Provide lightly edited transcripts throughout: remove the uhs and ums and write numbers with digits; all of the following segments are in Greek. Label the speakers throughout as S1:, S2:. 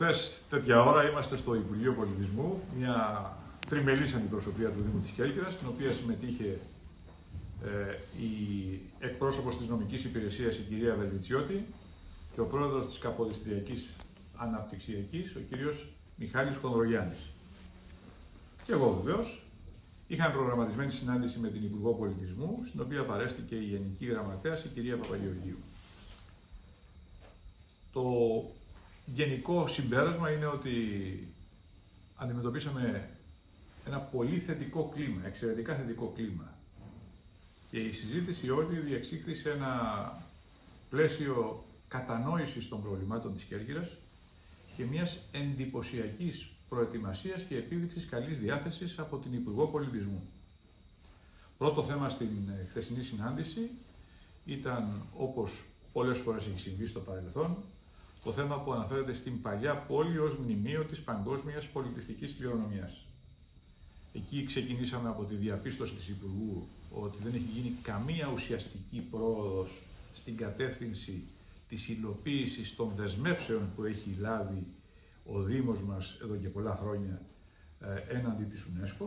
S1: Χθες τέτοια ώρα είμαστε στο Υπουργείο Πολιτισμού, μια τριμελής αντιπροσωπεία του Δήμου της Κέρκυρας, στην οποία συμμετείχε η εκπρόσωπος της νομικής υπηρεσίας, η κυρία Βελβιτσιώτη, και ο πρόεδρος της Καποδιστριακής Αναπτυξιακής, ο κύριος Μιχάλης Χονδρογιάννης. Και εγώ βεβαίως. Είχαμε προγραμματισμένη συνάντηση με την Υπουργό Πολιτισμού, στην οποία παρέστηκε η Γενική Γραμματέας, η κυρία Παπαγεωργίου. Το γενικό συμπέρασμα είναι ότι αντιμετωπίσαμε ένα πολύ θετικό κλίμα, εξαιρετικά θετικό κλίμα. Και η συζήτηση όλη διεξήχθη σε ένα πλαίσιο κατανόησης των προβλημάτων της Κέρκυρας και μιας εντυπωσιακής προετοιμασίας και επίδειξης καλής διάθεσης από την Υπουργό Πολιτισμού. Πρώτο θέμα στην χθεσινή συνάντηση ήταν, όπως πολλές φορές έχει συμβεί στο παρελθόν, το θέμα που αναφέρεται στην παλιά πόλη ως μνημείο της παγκόσμιας πολιτιστικής κληρονομιάς. Εκεί ξεκινήσαμε από τη διαπίστωση της Υπουργού ότι δεν έχει γίνει καμία ουσιαστική πρόοδος στην κατεύθυνση της υλοποίησης των δεσμεύσεων που έχει λάβει ο Δήμος μας εδώ και πολλά χρόνια έναντι της UNESCO,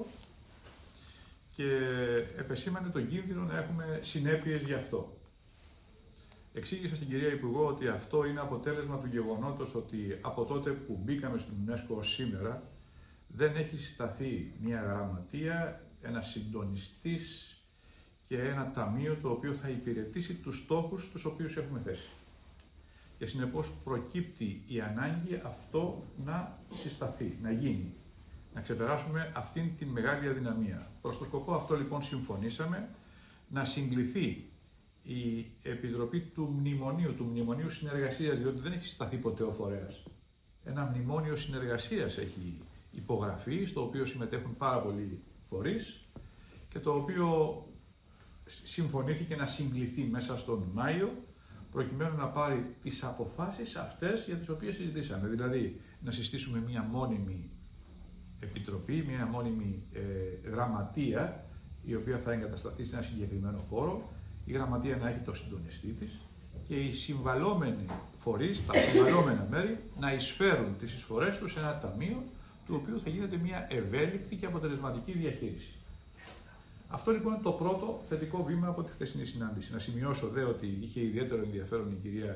S1: και επεσήμανε τον κίνδυνο να έχουμε συνέπειες γι' αυτό. Εξήγησα στην κυρία Υπουργό ότι αυτό είναι αποτέλεσμα του γεγονότος ότι από τότε που μπήκαμε στην UNESCO σήμερα δεν έχει συσταθεί μια γραμματεία, ένα συντονιστής και ένα ταμείο το οποίο θα υπηρετήσει τους στόχους τους οποίους έχουμε θέσει. Και συνεπώς προκύπτει η ανάγκη αυτό να συσταθεί, να γίνει, να ξεπεράσουμε αυτήν την μεγάλη αδυναμία. Προς το σκοπό αυτό λοιπόν συμφωνήσαμε να συγκληθεί η Επιτροπή του Μνημονίου Συνεργασίας, διότι δεν έχει συσταθεί ποτέ ο φορέας. Ένα μνημόνιο συνεργασίας έχει υπογραφεί, στο οποίο συμμετέχουν πάρα πολλοί φορείς και το οποίο συμφωνήθηκε να συγκληθεί μέσα στον Μάιο, προκειμένου να πάρει τις αποφάσεις αυτές για τις οποίες συζητήσαμε. Δηλαδή, να συστήσουμε μια μόνιμη επιτροπή, μια μόνιμη γραμματεία, η οποία θα εγκατασταθεί σε ένα συγκεκριμένο χώρο, η γραμματεία να έχει το συντονιστή της και οι συμβαλόμενοι φορείς, τα συμβαλόμενα μέρη, να εισφέρουν τις εισφορές τους σε ένα ταμείο, του οποίου θα γίνεται μια ευέλικτη και αποτελεσματική διαχείριση. Αυτό λοιπόν είναι το πρώτο θετικό βήμα από τη χθεσινή συνάντηση. Να σημειώσω δε ότι επέδειξε ιδιαίτερο ενδιαφέρον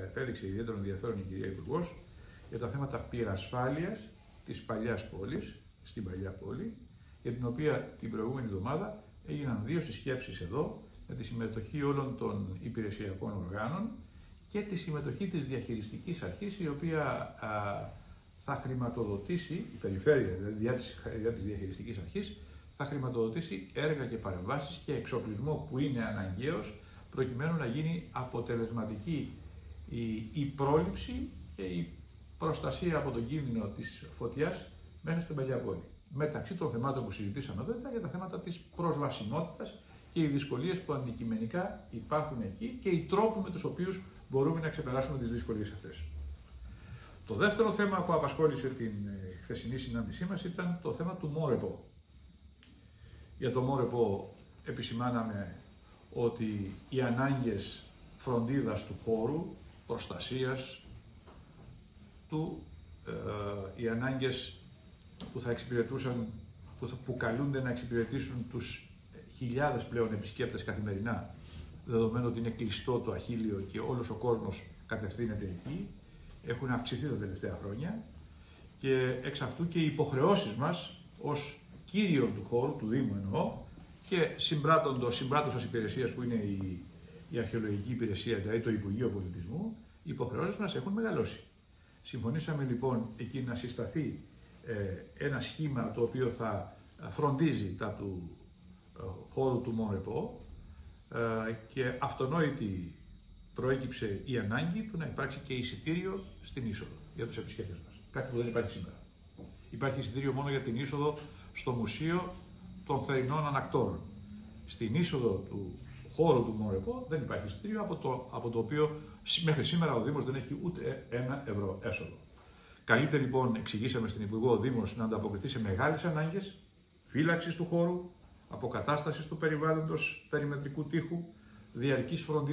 S1: η κυρία Υπουργός για τα θέματα πυρασφάλειας της παλιάς πόλης, στην παλιά πόλη, για την οποία την προηγούμενη εβδομάδα έγιναν 2 συσκέψεις εδώ, με τη συμμετοχή όλων των υπηρεσιακών οργάνων και τη συμμετοχή της διαχειριστικής αρχής, η οποία θα χρηματοδοτήσει, η περιφέρεια δηλαδή δια της διαχειριστικής αρχής, θα χρηματοδοτήσει έργα και παρεμβάσεις και εξοπλισμό που είναι αναγκαίος προκειμένου να γίνει αποτελεσματική η πρόληψη και η προστασία από τον κίνδυνο της φωτιάς μέσα στην παλιά πόλη. Μεταξύ των θεμάτων που συζητήσαμε εδώ ήταν για τα θέματα της προσβασιμότητας και οι δυσκολίες που αντικειμενικά υπάρχουν εκεί και οι τρόποι με τους οποίους μπορούμε να ξεπεράσουμε τις δυσκολίες αυτές. Το δεύτερο θέμα που απασχόλησε την χθεσινή συνάντησή μας ήταν το θέμα του ΜΟΡΕΠΟ. Για το ΜΟΡΕΠΟ επισημάναμε ότι οι ανάγκες φροντίδας του χώρου, προστασίας του, οι ανάγκες που θα εξυπηρετούσαν, που καλούνται να εξυπηρετήσουν τους χιλιάδες πλέον επισκέπτες καθημερινά, δεδομένου ότι είναι κλειστό το Αχίλλειο και όλος ο κόσμος κατευθύνεται εκεί, έχουν αυξηθεί τα τελευταία χρόνια, και εξ αυτού και οι υποχρεώσεις μας ως κύριων του χώρου, του Δήμου εννοώ, και συμπράττουσας υπηρεσίας που είναι η Αρχαιολογική Υπηρεσία, δηλαδή το Υπουργείο Πολιτισμού, οι υποχρεώσεις μας έχουν μεγαλώσει. Συμφωνήσαμε λοιπόν εκεί να συσταθεί ένα σχήμα το οποίο θα φροντίζει τα του χώρου του ΜΟΡΕΠΟ, και αυτονόητη προέκυψε η ανάγκη του να υπάρξει και εισιτήριο στην είσοδο για τους επισκέπτες μας. Κάτι που δεν υπάρχει σήμερα. Υπάρχει εισιτήριο μόνο για την είσοδο στο Μουσείο των Θερινών Ανακτόρων. Στην είσοδο του χώρου του ΜΟΡΕΠΟ δεν υπάρχει εισιτήριο, από το οποίο μέχρι σήμερα ο Δήμος δεν έχει ούτε €1 έσοδο. Καλύτερα λοιπόν, εξηγήσαμε στην Υπουργό, ο Δήμος να ανταποκριθεί σε μεγάλες ανάγκες φύλαξης του χώρου, αποκατάστασης του περιβάλλοντος περιμετρικού τείχου,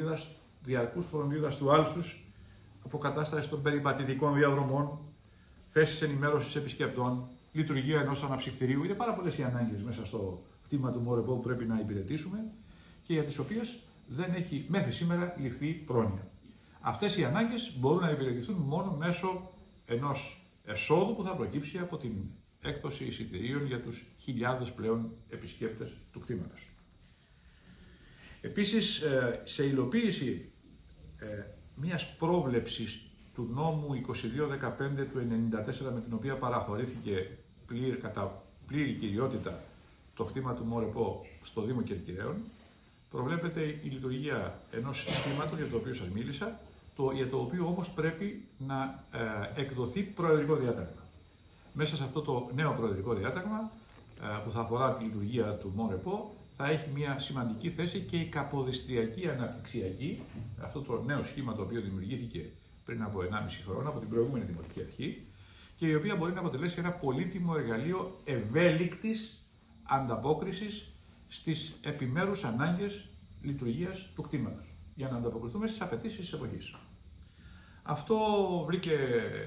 S1: διαρκούς φροντίδας του άλσους, αποκατάσταση των περιπατητικών διαδρομών, θέσεις ενημέρωσης επισκεπτών, λειτουργία ενός αναψυκτηρίου. Είναι πάρα πολλές οι ανάγκες μέσα στο κτήμα του ΜΟΡΕΠΟ που πρέπει να υπηρετήσουμε και για τις οποίες δεν έχει μέχρι σήμερα ληφθεί πρόνοια. Αυτές οι ανάγκες μπορούν να υπηρετηθούν μόνο μέσω ενός εσόδου που θα προκύψει από την έκδοση εισιτηρίων για τους χιλιάδες πλέον επισκέπτες του κτήματος. Επίσης, σε υλοποίηση μιας πρόβλεψης του νόμου 2215 του 1994, με την οποία παραχωρήθηκε κατά πλήρη κυριότητα το κτήμα του ΜΟΡΕΠΟ στο Δήμο Κερκυραίων, προβλέπεται η λειτουργία ενός συστήματος για το οποίο σας μίλησα, για το οποίο όμως πρέπει να εκδοθεί προεδρικό διάταγμα. Μέσα σε αυτό το νέο προεδρικό διάταγμα που θα αφορά τη λειτουργία του ΜΟΡΕΠΟ θα έχει μια σημαντική θέση και η καποδιστριακή αναπτυξιακή, αυτό το νέο σχήμα το οποίο δημιουργήθηκε πριν από 1,5 χρόνο από την προηγούμενη Δημοτική Αρχή και η οποία μπορεί να αποτελέσει ένα πολύτιμο εργαλείο ευέλικτης ανταπόκρισης στις επιμέρους ανάγκες λειτουργίας του κτήματος για να ανταποκριθούμε στις απαιτήσεις της εποχής. Αυτό βρήκε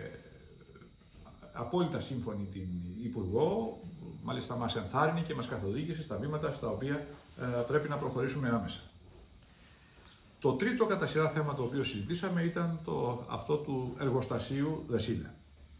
S1: απόλυτα σύμφωνη την Υπουργό, μάλιστα μας ενθάρρυνε και μας καθοδήγησε στα βήματα στα οποία πρέπει να προχωρήσουμε άμεσα. Το τρίτο κατά σειρά θέμα το οποίο συζητήσαμε ήταν αυτό του εργοστασίου Δεσίλα.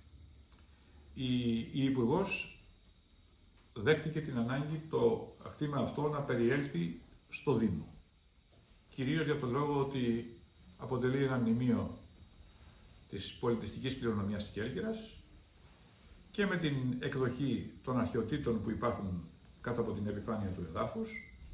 S1: Η Υπουργός δέχτηκε την ανάγκη το κτήμα αυτό να περιέλθει στο Δήμο. Κυρίως για τον λόγο ότι αποτελεί ένα μνημείο της πολιτιστικής κληρονομιάς της Κέρκυρας και με την εκδοχή των αρχαιοτήτων που υπάρχουν κάτω από την επιφάνεια του εδάφους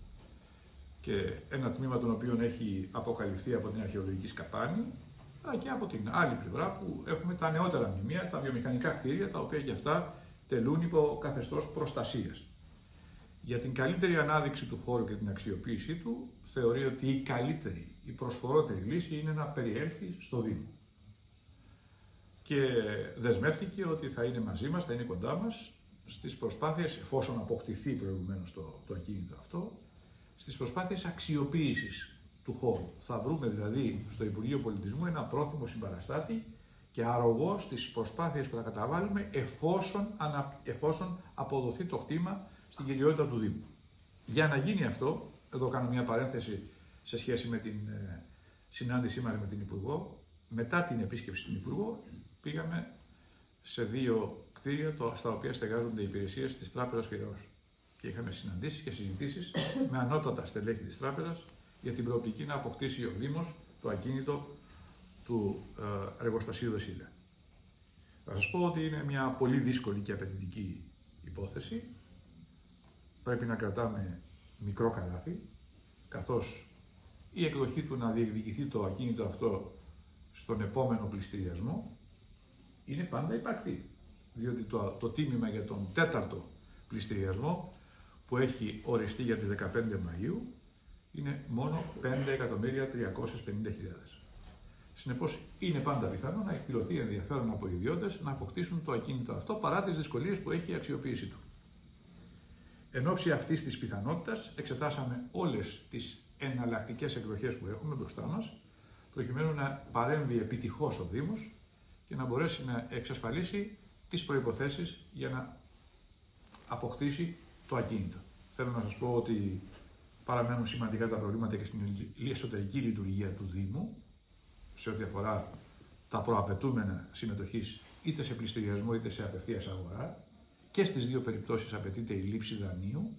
S1: και ένα τμήμα των οποίων έχει αποκαλυφθεί από την αρχαιολογική σκαπάνη, αλλά και από την άλλη πλευρά που έχουμε τα νεότερα μνημεία, τα βιομηχανικά κτίρια, τα οποία και αυτά τελούν υπό καθεστώς προστασίας. Για την καλύτερη ανάδειξη του χώρου και την αξιοποίησή του, θεωρεί ότι η καλύτερη, η προσφορότερη λύση είναι να περιέλθει στο Δήμο. Και δεσμεύτηκε ότι θα είναι μαζί μας, θα είναι κοντά μας στις προσπάθειες, εφόσον αποκτηθεί προηγουμένως το ακίνητο αυτό, στις προσπάθειες αξιοποίησης του χώρου. Θα βρούμε δηλαδή στο Υπουργείο Πολιτισμού ένα πρόθυμο συμπαραστάτη και αρρωγό στις προσπάθειες που θα καταβάλουμε εφόσον αποδοθεί το κτήμα στην κυριότητα του Δήμου. Για να γίνει αυτό, εδώ κάνω μια παρένθεση σε σχέση με την συνάντησή μας με την Υπουργό, μετά την επίσκεψη στην Υπουργό, πήγαμε σε 2 κτίρια στα οποία στεγάζονται οι υπηρεσίες της Τράπεζας Πειραιώς. Και είχαμε συναντήσεις και συζητήσεις με ανώτατα στελέχη της Τράπεζας για την προοπτική να αποκτήσει ο Δήμος το ακίνητο του εργοστασίου Δεσίλα. Θα σας πω ότι είναι μια πολύ δύσκολη και απαιτητική υπόθεση. Πρέπει να κρατάμε μικρό καλάθι, καθώς η εκδοχή του να διεκδικηθεί το ακίνητο αυτό στον επόμενο πληστηριασμό είναι πάντα υπαρκτή. Διότι το τίμημα για τον 4ο πληστηριασμό που έχει οριστεί για τις 15 Μαΐου είναι μόνο 5.350.000. Συνεπώς είναι πάντα πιθανό να εκπληρωθεί ενδιαφέρον από ιδιώτες να αποκτήσουν το ακίνητο αυτό παρά τις δυσκολίες που έχει η αξιοποίησή του. Εν ώψη αυτής της πιθανότητας εξετάσαμε όλες τις εναλλακτικές εκδοχές που έχουμε μπροστά μας, προκειμένου να παρέμβει επιτυχώς ο Δήμος και να μπορέσει να εξασφαλίσει τις προϋποθέσεις για να αποκτήσει το ακίνητο. Θέλω να σας πω ότι παραμένουν σημαντικά τα προβλήματα και στην εσωτερική λειτουργία του Δήμου, σε ό,τι αφορά τα προαπαιτούμενα συμμετοχής είτε σε πληστηριασμό είτε σε απευθείας αγορά. Και στις 2 περιπτώσεις απαιτείται η λήψη δανείου,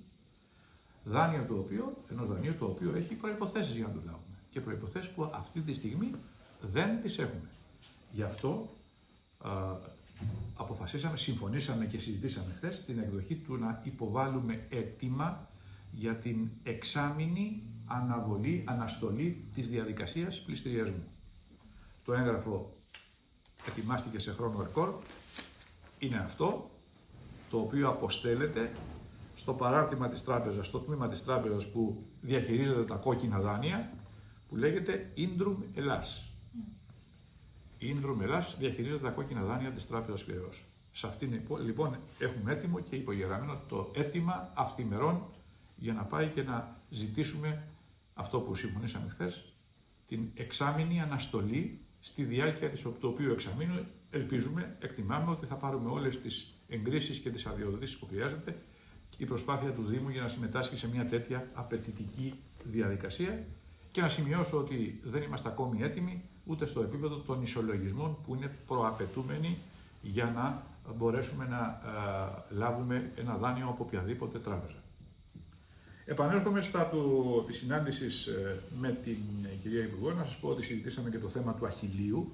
S1: ενός δανείου το οποίο έχει προϋποθέσεις για να το λάβουμε. Και προϋποθέσεις που αυτή τη στιγμή δεν τις έχουμε. Γι' αυτό αποφασίσαμε, συμφωνήσαμε και συζητήσαμε χθες την εκδοχή του να υποβάλουμε αίτημα για την εξάμηνη αναστολή της διαδικασίας πληστηριασμού. Το έγγραφο ετοιμάστηκε σε χρόνο ρεκόρ, είναι αυτό το οποίο αποστέλλεται στο παράρτημα της τράπεζας, στο τμήμα της τράπεζας που διαχειρίζεται τα κόκκινα δάνεια, που λέγεται Ίντρουμ Ελλάς. Η Ίντρουμ Ελλάς διαχειρίζεται τα κόκκινα δάνεια της Τράπεζας Πειραιώς. Σε αυτήν λοιπόν έχουμε έτοιμο και υπογεγραμμένο το αίτημα αυθημερών για να πάει και να ζητήσουμε αυτό που συμφωνήσαμε χθες, την εξάμηνη αναστολή στη διάρκεια του οποίου εξαμήνου ελπίζουμε, εκτιμάμε ότι θα πάρουμε όλες τις εγκρίσεις και τις αδειοδοτήσεις που χρειάζεται η προσπάθεια του Δήμου για να συμμετάσχει σε μια τέτοια απαιτητική διαδικασία. Και να σημειώσω ότι δεν είμαστε ακόμη έτοιμοι ούτε στο επίπεδο των ισολογισμών που είναι προαπαιτούμενοι για να μπορέσουμε να λάβουμε ένα δάνειο από οποιαδήποτε τράπεζα. Επανέρχομαι της συνάντησης με την κυρία Υπουργό, να σας πω ότι συζητήσαμε και το θέμα του Αχιλλείου,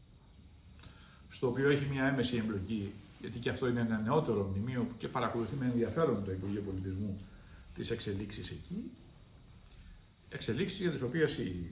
S1: στο οποίο έχει μια έμεση εμπλοκή, γιατί και αυτό είναι ένα νεότερο μνημείο και παρακολουθεί με ενδιαφέρον το Υπουργείο Πολιτισμού τις εξελίξεις εκεί. Εξελίξεις για τις οποίες η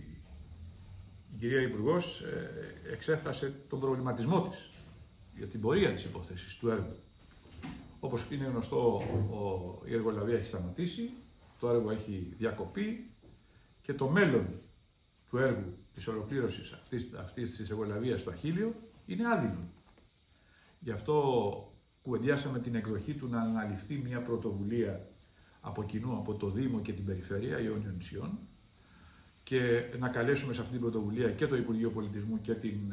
S1: κυρία Υπουργός εξέφρασε τον προβληματισμό της για την πορεία της υπόθεσης του έργου. Όπως είναι γνωστό, η εργολαβία έχει σταματήσει, το έργο έχει διακοπεί και το μέλλον του έργου της ολοκλήρωσης αυτής της εργολαβίας στο Αχίλλειο είναι άδειλο. Γι' αυτό κουβεντιάσαμε την εκδοχή του να αναλυφθεί μια πρωτοβουλία από κοινού, από το Δήμο και την Περιφέρεια Ιόνιων Νησιών, και να καλέσουμε σε αυτή την πρωτοβουλία και το Υπουργείο Πολιτισμού και την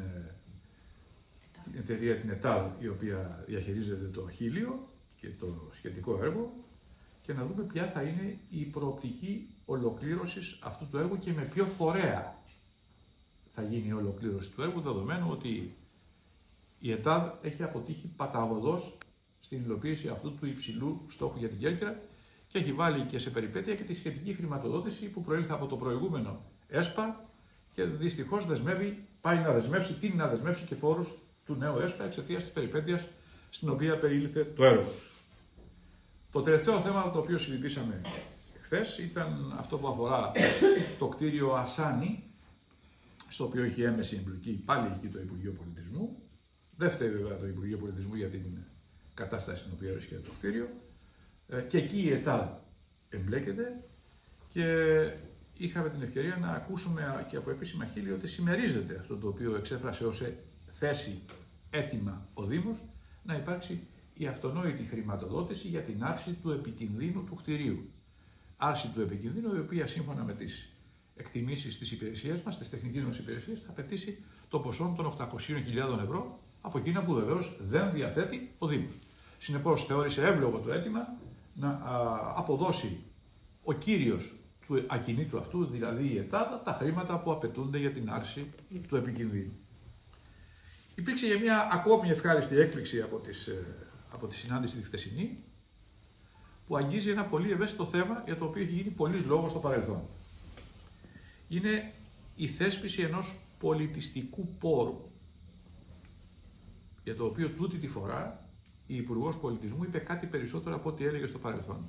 S1: εταιρεία, την ΕΤΑΔ, η οποία διαχειρίζεται το Αχίλλειο και το σχετικό έργο, και να δούμε ποια θα είναι η προοπτική ολοκλήρωσης αυτού του έργου και με ποιο φορέα θα γίνει η ολοκλήρωση του έργου, δεδομένου ότι η ΕΤΑΔ έχει αποτύχει παταγωδώς στην υλοποίηση αυτού του υψηλού στόχου για την Κέρκυρα και έχει βάλει και σε περιπέτεια και τη σχετική χρηματοδότηση που προήλθε από το προηγούμενο ΕΣΠΑ και δυστυχώς πάει να δεσμεύσει και φόρους του νέου ΕΣΠΑ εξαιτίας της περιπέτειας στην οποία περιήλθε το έργο. Το τελευταίο θέμα το οποίο συζητήσαμε χθες ήταν αυτό που αφορά το κτίριο Ασάνη, στο οποίο έχει έμεση εμπλοκή πάλι εκεί το Υπουργείο Πολιτισμού. Δεν φταίει βέβαια το Υπουργείο Πολιτισμού για την κατάσταση στην οποία βρίσκεται το κτίριο. Και εκεί η ΕΤΑΔ εμπλέκεται και είχαμε την ευκαιρία να ακούσουμε και από επίσημα χείλη ότι συμμερίζεται αυτό το οποίο εξέφρασε ως θέση έτοιμα ο Δήμος, να υπάρξει η αυτονόητη χρηματοδότηση για την άρση του επικινδύνου του κτηρίου. Άρση του επικινδύνου, η οποία σύμφωνα με τις εκτιμήσεις της υπηρεσίας μας, της τεχνικής μας υπηρεσίας, θα απαιτήσει το ποσό των 800.000 ευρώ από εκείνα που βεβαίως δεν διαθέτει ο Δήμος. Συνεπώς θεώρησε εύλογο το αίτημα να αποδώσει ο κύριος του ακινήτου αυτού, δηλαδή η ΕΤΑΔ, τα χρήματα που απαιτούνται για την άρση του επικινδύνου. Υπήρξε για μια ακόμη ευχάριστη έκπληξη από τη συνάντηση τη χθεσινή, που αγγίζει ένα πολύ ευαίσθητο θέμα για το οποίο έχει γίνει πολλής λόγος στο παρελθόν. Είναι η θέσπιση ενός πολιτιστικού πόρου, για το οποίο τούτη τη φορά η Υπουργός Πολιτισμού είπε κάτι περισσότερο από ό,τι έλεγε στο παρελθόν.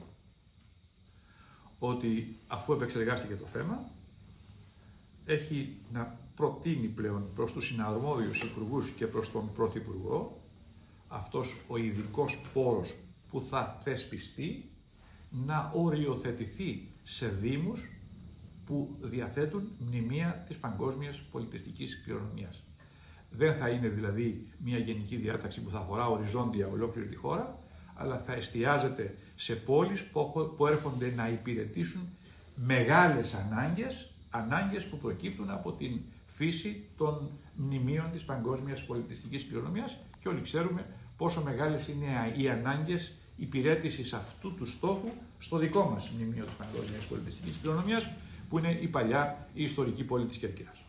S1: Ότι αφού επεξεργάστηκε το θέμα, έχει να προτείνει πλέον προς τους συναρμόδιους υπουργούς και προς τον Πρωθυπουργό αυτός ο ειδικός πόρος που θα θεσπιστεί να οριοθετηθεί σε δήμους που διαθέτουν μνημεία της παγκόσμιας πολιτιστικής κληρονομιάς. Δεν θα είναι δηλαδή μια γενική διάταξη που θα αφορά οριζόντια ολόκληρη τη χώρα, αλλά θα εστιάζεται σε πόλεις που έρχονται να υπηρετήσουν μεγάλες ανάγκες που προκύπτουν από την φύση των μνημείων της παγκόσμιας πολιτιστικής κληρονομιάς, και όλοι ξέρουμε πόσο μεγάλες είναι οι ανάγκες υπηρέτησης αυτού του στόχου στο δικό μας μνημείο της παγκόσμιας πολιτιστικής κληρονομιάς, που είναι η ιστορική πόλη της Κέρκυρας.